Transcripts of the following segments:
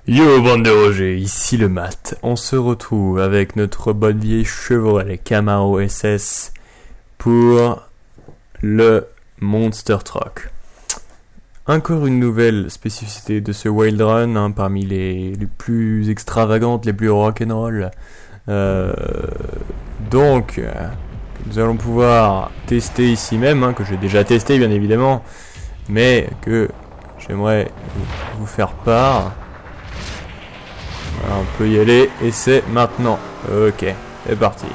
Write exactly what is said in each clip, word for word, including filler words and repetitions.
Yo bande de Roger, ici le Mat. On se retrouve avec notre bonne vieille Chevrolet Camaro S S pour le Monster Truck. Encore une nouvelle spécificité de ce Wild Run, hein, parmi les, les plus extravagantes, les plus rock'n'roll. Euh, donc, euh, nous allons pouvoir tester ici même, hein, que j'ai déjà testé bien évidemment, mais que j'aimerais vous faire part. Voilà, on peut y aller et c'est maintenant. Ok, c'est parti.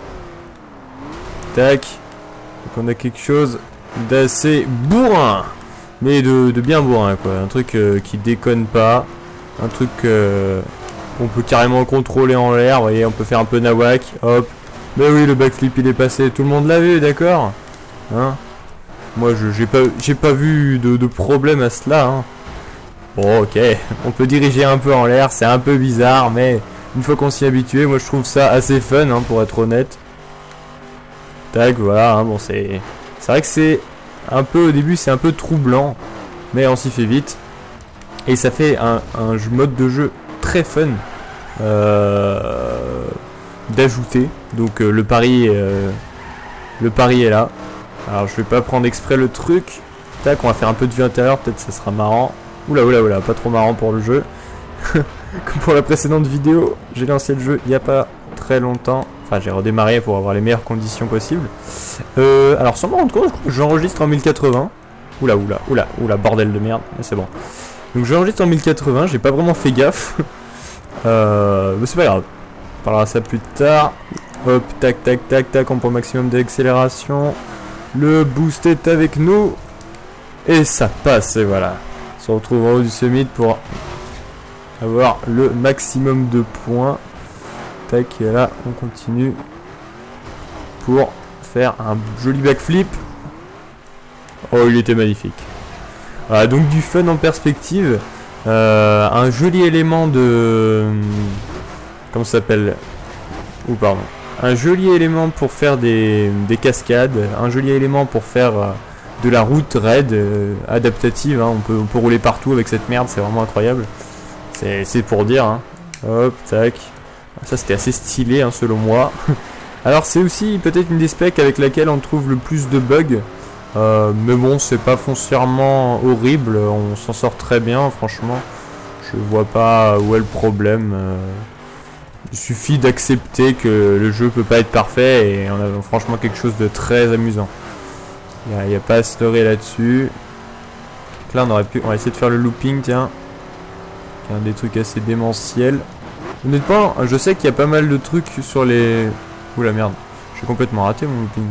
Tac. Donc on a quelque chose d'assez bourrin, mais de, de bien bourrin quoi. Un truc euh, qui déconne pas. Un truc euh, qu'on peut carrément contrôler en l'air. Vous voyez, on peut faire un peu nawak. Hop. Mais oui, le backflip il est passé. Tout le monde l'a vu, d'accord, hein? Moi je j'ai pas j'ai pas vu de, de problème à cela, hein. Bon, ok, on peut diriger un peu en l'air, c'est un peu bizarre, mais une fois qu'on s'y est habitué, moi je trouve ça assez fun, hein, pour être honnête. Tac, voilà, hein, bon c'est... C'est vrai que c'est un peu, au début c'est un peu troublant, mais on s'y fait vite. Et ça fait un, un mode de jeu très fun euh, d'ajouter, donc euh, le pari euh, le pari est là. Alors je vais pas prendre exprès le truc. Tac, on va faire un peu de vue intérieure, peut-être ça sera marrant. Oula oula oula, pas trop marrant pour le jeu. Comme pour la précédente vidéo, j'ai lancé le jeu il n'y a pas très longtemps. Enfin, j'ai redémarré pour avoir les meilleures conditions possibles. Euh, alors, sans me rendre compte, j'enregistre en mille quatre-vingts. Oula oula oula oula, bordel de merde. Mais c'est bon. Donc, j'enregistre en mille quatre-vingts, j'ai pas vraiment fait gaffe. euh, mais c'est pas grave. On parlera de ça plus tard. Hop, tac tac tac tac, on prend maximum d'accélération. Le boost est avec nous. Et ça passe, et voilà. On se retrouve en haut du summit pour avoir le maximum de points. Tac, et là on continue pour faire un joli backflip. Oh, il était magnifique. Voilà, donc du fun en perspective. Euh, un joli élément de... Comment ça s'appelle? Ou oh, pardon. Un joli élément pour faire des, des cascades. Un joli élément pour faire... Euh, de la route raid euh, adaptative, hein. on, peut, on peut rouler partout avec cette merde, c'est vraiment incroyable. C'est pour dire, hein. Hop, tac. Ça c'était assez stylé, hein, selon moi. Alors c'est aussi peut-être une des specs avec laquelle on trouve le plus de bugs. Euh, mais bon, c'est pas foncièrement horrible, on s'en sort très bien, franchement. Je vois pas où est le problème. Euh, il suffit d'accepter que le jeu peut pas être parfait et on a franchement quelque chose de très amusant. Il n'y a, a pas à se leurrer là-dessus. Là, on aurait pu. On va essayer de faire le looping, tiens. C'est un des trucs assez démentiels. Honnêtement, je sais qu'il y a pas mal de trucs sur les. Ouh la merde. J'ai complètement raté mon looping.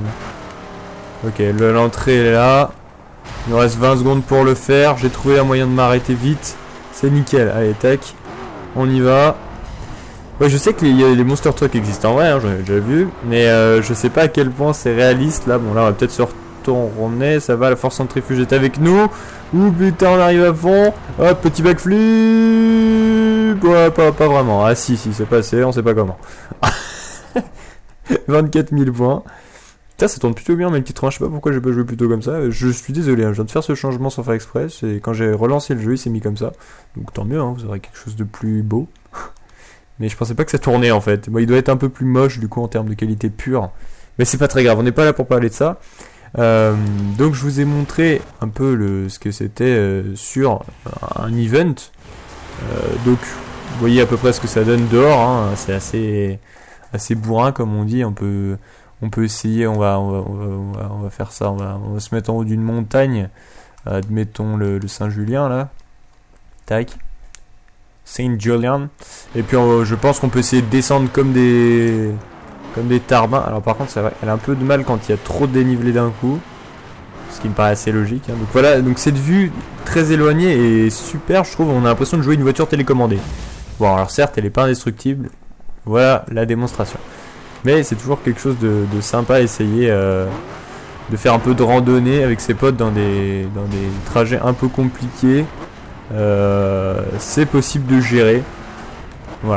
Ok, l'entrée est là. Il nous reste vingt secondes pour le faire. J'ai trouvé un moyen de m'arrêter vite. C'est nickel. Allez, tac. On y va. Ouais, je sais que les, les Monster Truck existent en vrai, hein, j'en ai déjà vu. Mais euh, je sais pas à quel point c'est réaliste là. Bon, là, on va peut-être se retourner. Ça va, la force centrifuge est avec nous. Ouh putain, on arrive à fond. Hop, petit backflip. Ouais, pas, pas vraiment. Ah si, si, c'est passé, on sait pas comment. vingt-quatre mille points. Putain, ça tourne plutôt bien, mes petits trains. Je sais pas pourquoi j'ai pas joué plutôt comme ça. Je suis désolé, hein, je viens de faire ce changement sans faire exprès. Et quand j'ai relancé le jeu, il s'est mis comme ça. Donc tant mieux, hein, vous aurez quelque chose de plus beau. Mais je pensais pas que ça tournait en fait. Bon, il doit être un peu plus moche du coup en termes de qualité pure. Mais c'est pas très grave, on n'est pas là pour parler de ça. Euh, donc je vous ai montré un peu le, ce que c'était euh, sur un event. Euh, donc vous voyez à peu près ce que ça donne dehors, hein. C'est assez assez bourrin comme on dit. On peut on peut essayer, on va on va, on va, on va, on va faire ça, on va, on va se mettre en haut d'une montagne, admettons le, le Saint-Julien là, tac, Saint-Julien, et puis on, je pense qu'on peut essayer de descendre comme des comme des tarbins. Alors par contre, ça va, elle a un peu de mal quand il y a trop de dénivelé d'un coup, ce qui me paraît assez logique, hein. Donc voilà, donc cette vue très éloignée est super, je trouve. On a l'impression de jouer une voiture télécommandée. Bon, alors certes, elle est pas indestructible. Voilà la démonstration. Mais c'est toujours quelque chose de, de sympa à essayer, euh, de faire un peu de randonnée avec ses potes dans des dans des trajets un peu compliqués. Euh, c'est possible de gérer. Voilà.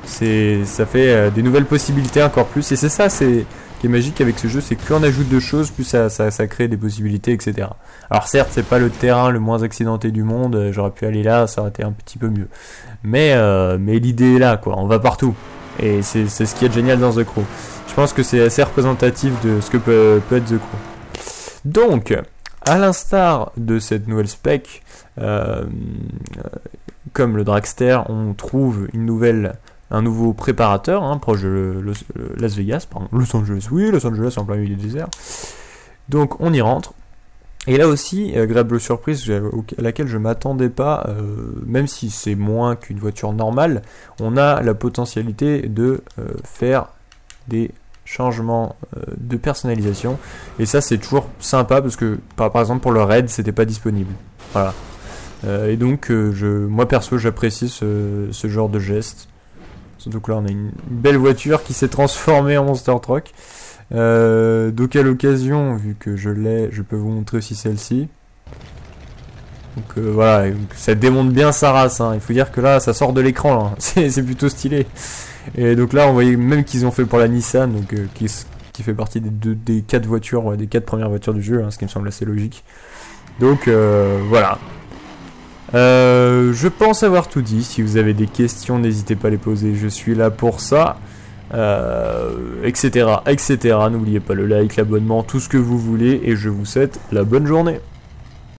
C'est, ça fait euh, des nouvelles possibilités encore plus. Et c'est ça, c'est qui est magique avec ce jeu, c'est que plus on ajoute de choses, plus ça, ça, ça crée des possibilités, et cetera. Alors certes, c'est pas le terrain le moins accidenté du monde. J'aurais pu aller là, ça aurait été un petit peu mieux. Mais, euh, mais l'idée est là, quoi. On va partout. Et c'est, c'est ce qui est génial dans The Crew. Je pense que c'est assez représentatif de ce que peut, peut être The Crew. Donc, à l'instar de cette nouvelle spec, euh, comme le Dragster, on trouve une nouvelle, un nouveau préparateur, hein, proche de le, le, Las Vegas, pardon, Los Angeles, oui, Los Angeles en plein milieu du désert. Donc on y rentre. Et là aussi, agréable surprise à laquelle je m'attendais pas, euh, même si c'est moins qu'une voiture normale, on a la potentialité de euh, faire des changements euh, de personnalisation. Et ça c'est toujours sympa parce que par, par exemple pour le raid c'était pas disponible. Voilà. Euh, et donc euh, je, moi perso j'apprécie ce, ce genre de geste. Surtout que là on a une, une belle voiture qui s'est transformée en Monster Truck. Euh, donc à l'occasion, vu que je l'ai, je peux vous montrer aussi celle-ci. Donc euh, voilà, ça démonte bien sa race, hein. Il faut dire que là ça sort de l'écran, hein. c'est, c'est plutôt stylé. Et donc là on voyait même qu'ils ont fait pour la Nissan, donc, euh, qui, qui fait partie des, deux, des quatre voitures, ouais, des quatre premières voitures du jeu, hein, ce qui me semble assez logique. Donc euh, voilà. Euh, je pense avoir tout dit. Si vous avez des questions, n'hésitez pas à les poser, je suis là pour ça. Euh, etc, etc. N'oubliez pas le like, l'abonnement, tout ce que vous voulez, et je vous souhaite la bonne journée.